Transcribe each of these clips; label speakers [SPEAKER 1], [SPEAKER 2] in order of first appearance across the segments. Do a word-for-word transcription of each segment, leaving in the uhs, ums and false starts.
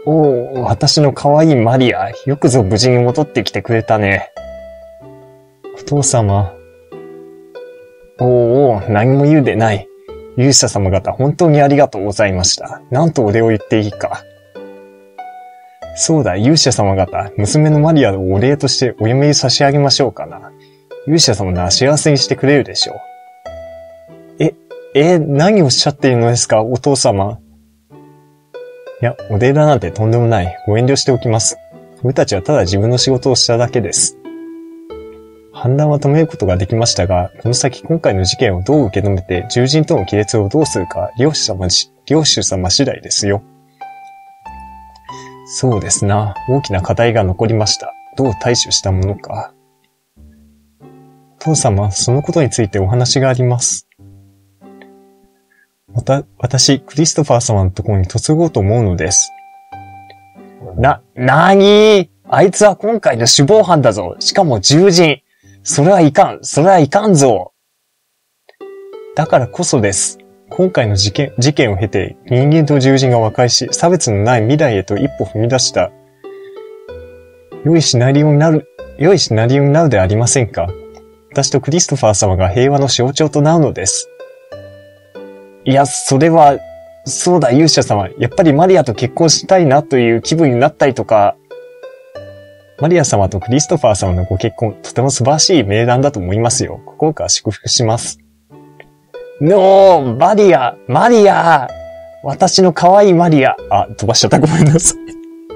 [SPEAKER 1] おお、私の可愛いマリア、よくぞ無事に戻ってきてくれたね。お父様。おおお、何も言うでない。勇者様方、本当にありがとうございました。なんとお礼を言っていいか。そうだ、勇者様方、娘のマリアをお礼としてお嫁に差し上げましょうかな。勇者様なら幸せにしてくれるでしょう。え、え、何をおっしゃっているのですか、お父様。いや、お礼だなんてとんでもない。ご遠慮しておきます。俺たちはただ自分の仕事をしただけです。反乱は止めることができましたが、この先今回の事件をどう受け止めて、獣人との亀裂をどうするか、領主様し、領主様次第ですよ。そうですな。大きな課題が残りました。どう対処したものか。父様、そのことについてお話があります。また、私、クリストファー様のところに嫁ごうと思うのです。な、なーにーあいつは今回の首謀犯だぞ。しかも獣人。それはいかん。それはいかんぞ。だからこそです。今回の事件、事件を経て人間と獣人が和解し、差別のない未来へと一歩踏み出した。良いシナリオになる、良いシナリオになるでありませんか。私とクリストファー様が平和の象徴となるのです。いや、それは、そうだ、勇者様。やっぱりマリアと結婚したいなという気分になったりとか、マリア様とクリストファー様のご結婚、とても素晴らしい名談だと思いますよ。心から祝福します。のー、マリア、マリア、私の可愛いマリア。あ、飛ばしちゃった。ごめんなさい。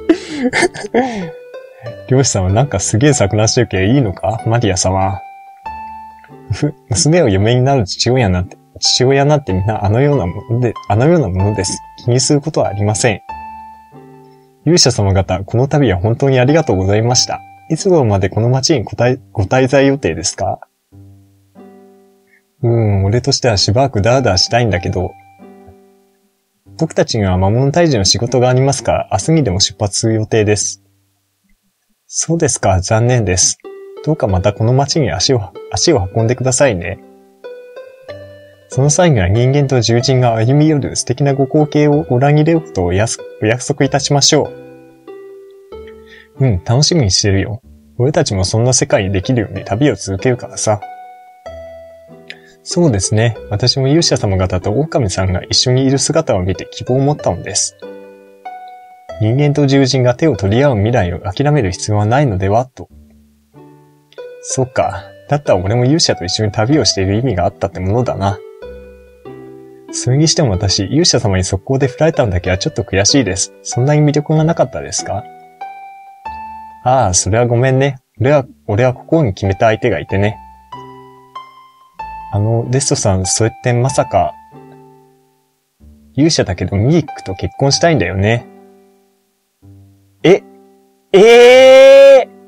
[SPEAKER 1] 漁師さんはなんかすげえ錯乱してるけどいいのかマリア様。ふ、娘を嫁になる父親なんて、父親なんてみんなあのようなもので、あのようなものです。気にすることはありません。勇者様方、この度は本当にありがとうございました。いつ頃までこの町にご滞ご滞在予定ですか？うーん、俺としてはしばらくダーダーしたいんだけど、僕たちには魔物退治の仕事がありますから、明日にでも出発する予定です。そうですか、残念です。どうかまたこの町に足を、足を運んでくださいね。その際には人間と獣人が歩み寄る素敵なご光景を裏切れることをお約束いたしましょう。うん、楽しみにしてるよ。俺たちもそんな世界にできるように旅を続けるからさ。そうですね。私も勇者様方と狼さんが一緒にいる姿を見て希望を持ったのです。人間と獣人が手を取り合う未来を諦める必要はないのではと。そっか。だったら俺も勇者と一緒に旅をしている意味があったってものだな。それにしても私、勇者様に速攻で振られたのだけはちょっと悔しいです。そんなに魅力がなかったですか？ああ、それはごめんね。俺は、俺は心に決めた相手がいてね。あの、デストさん、それってまさか、勇者だけどミークと結婚したいんだよね。え、えー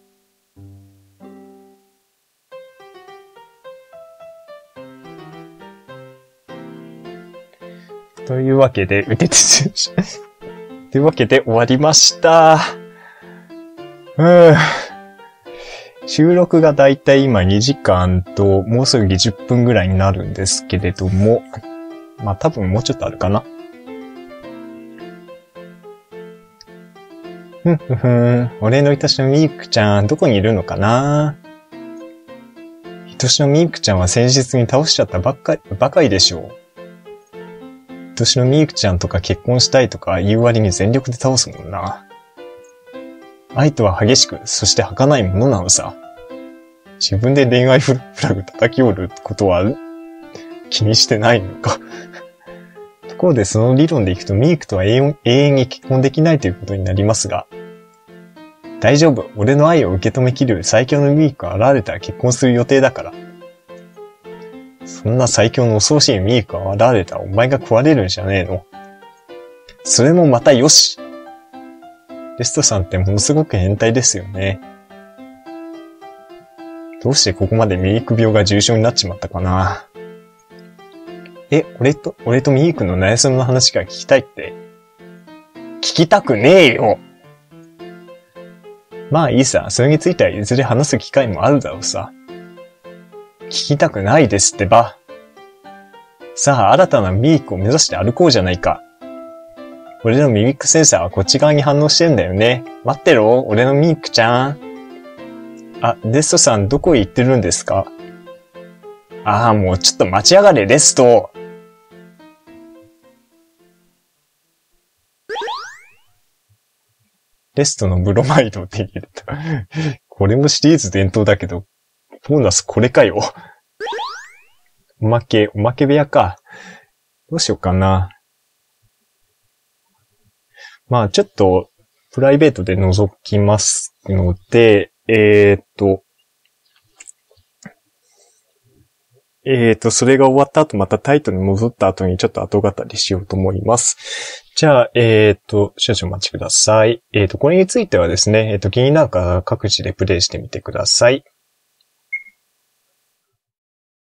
[SPEAKER 1] というわけで、うててというわけで終わりました。うーん。収録がだいたい今にじかんと、もうすぐじゅっぷんぐらいになるんですけれども、まあ多分もうちょっとあるかな。ふんふんふん。お礼の愛しのミークちゃん、どこにいるのかな？愛しのミークちゃんは先日に倒しちゃったばっかり、ばかりでしょう。愛しのミークちゃんとか結婚したいとか言う割に全力で倒すもんな。愛とは激しく、そして儚いものなのさ。自分で恋愛フラグ叩き折ることは気にしてないのか。ところでその理論でいくとミークとは永遠に結婚できないということになりますが、大丈夫。俺の愛を受け止めきる最強のミークが現れたら結婚する予定だから。そんな最強の恐ろしいミークが現れたらお前が食われるんじゃねえの。それもまたよし。レストさんってものすごく変態ですよね。どうしてここまでミーク病が重症になっちまったかな。え、俺と、俺とミークの悩その話が聞きたいって。聞きたくねえよ。まあいいさ、それについてはいずれ話す機会もあるだろうさ。聞きたくないですってば。さあ、新たなミークを目指して歩こうじゃないか。 俺のミミックセンサーはこっち側に反応してるんだよね。待ってろ、俺のミミックちゃん。あ、レストさんどこへ行ってるんですか？ああ、もうちょっと待ちやがれ、レスト。レストのブロマイドを手に入れた。これもシリーズ伝統だけど、ボーナスこれかよ。おまけ、おまけ部屋か。どうしようかな。まあちょっと、プライベートで覗きますので、えーっと、えーと、それが終わった後、またタイトルに戻った後にちょっと後語りしようと思います。じゃあ、えーと、少々お待ちください。えーと、これについてはですね、えーと、気になる方は各自でプレイしてみてください。